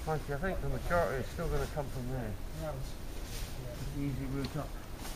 Frankly, I think the majority is still going to come from there. Yeah. The easy route up.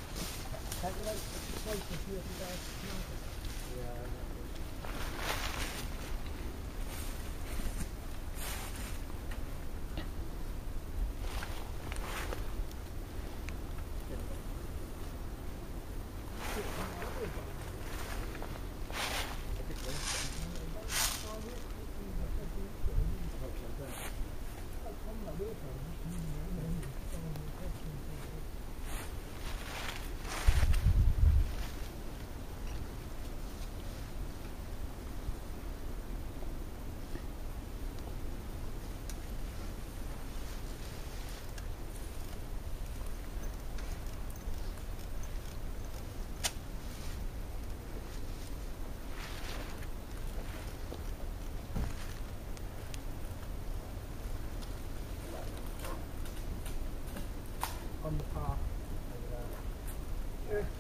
On the path over there. Yeah.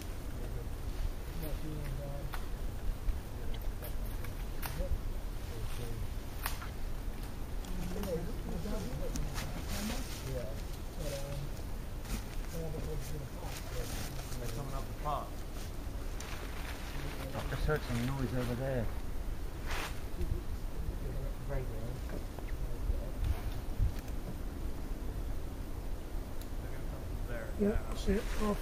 They're coming up the park. I've just heard some noise over there. Yeah, that's it. Off.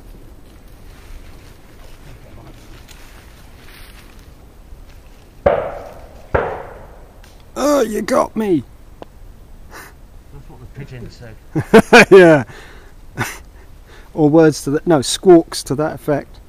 Oh, you got me! That's what the pigeon said. Yeah. Or words to that, no, squawks to that effect.